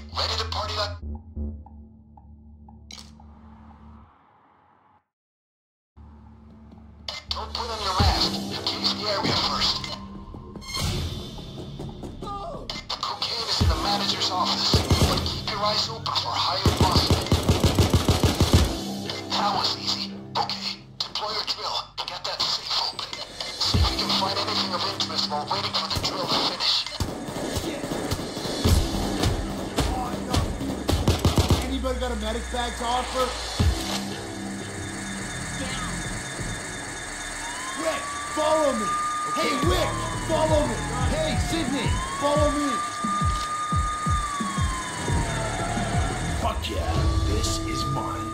Ready to party like... Don't put on your mask. Case the area first. The cocaine is in the manager's office, but keep your eyes open for higher muscle. That was easy. Okay, deploy your drill and get that safe open. See if we can find anything of interest while waiting for the drill to finish. Anybody got a medic bag to offer? Wick, follow me! Okay. Hey, Wick, follow me! Hey, Sydney, follow me! Fuck yeah, this is mine.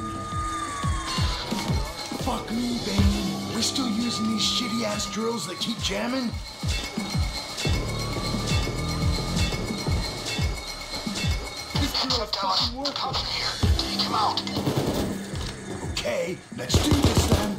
Fuck me, Bane. We're still using these shitty-ass drills that keep jamming? This drill fucking working. Come here. Take him out. Okay, let's do this then.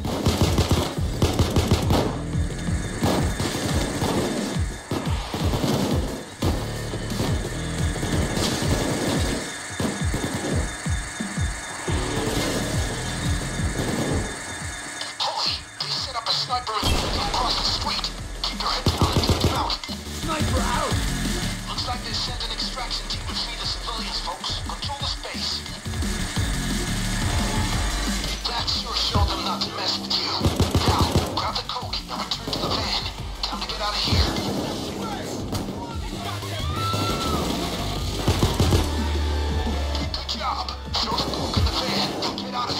Sniper out! Looks like they sent an extraction team to free the civilians, folks. Control the space. That sure showed them not to mess with you. Now, grab the coke and return to the van. Time to get out of here. Good job. Throw the coke in the van and get out of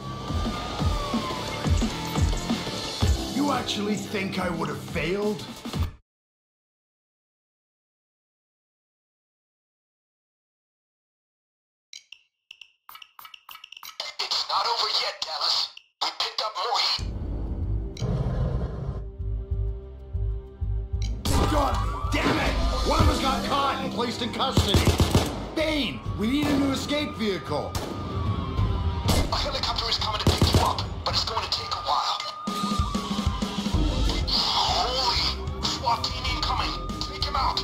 here. You actually think I would have failed? It's not over yet, Dallas. We picked up more heat. Got me! Damn it! One of us got caught and placed in custody. Bane, we need a new escape vehicle. A helicopter is coming to pick you up, but it's going to take a while. Holy! SWAT team incoming! Take him out!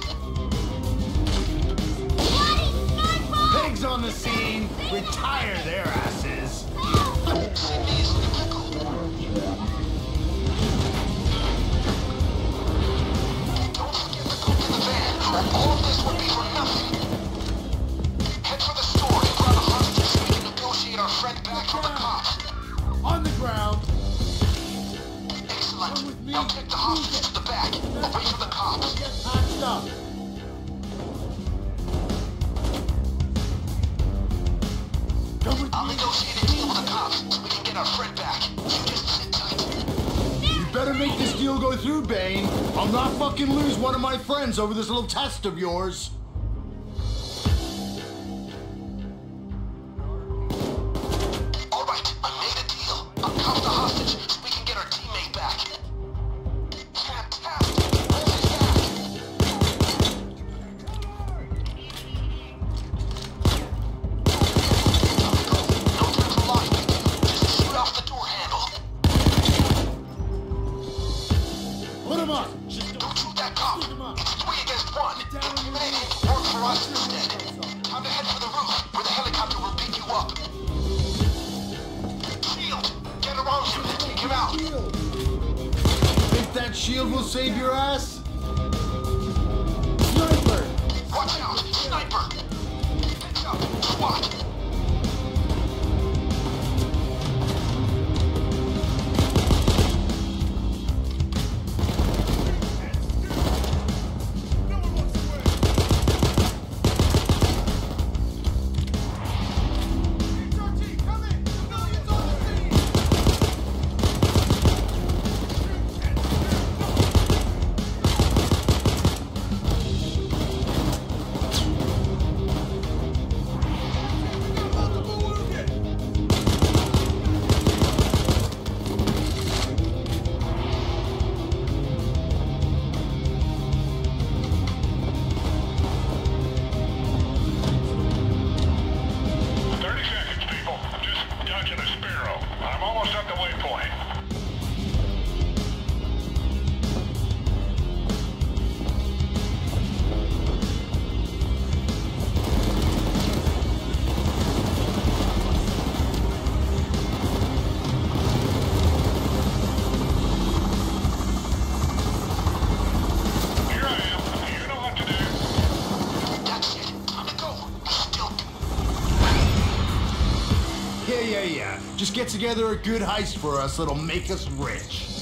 Pigs on the scene! Retire their asses! Sydney is illegal. Don't forget the coke in the van, or all of this would be for nothing. Head for the store and grab a hostage so we can negotiate our friend back from the cops. On the ground! Excellent. Now take the hostage to the back, away from the cops. Get patched up! I'll negotiate a deal with the cops so we can get our friend back. You just sit tight. You better make this deal go through, Bane. I'll not fucking lose one of my friends over this little test of yours. All right, I made a deal. I'll cuff the hostage so we can get our teammate back. Fantastic. Where's his back? No time for lying. Just shoot off the door handle. Put him up! Don't shoot that cop. It's 3 against 1. Eliminate him to work for us instead. Time to head for the roof, where the helicopter will pick you up. Shield, get around him and take him out. Think that shield will save your ass? Sniper! Watch out, sniper. Heads up, SWAT. Just get together a good heist for us that'll make us rich.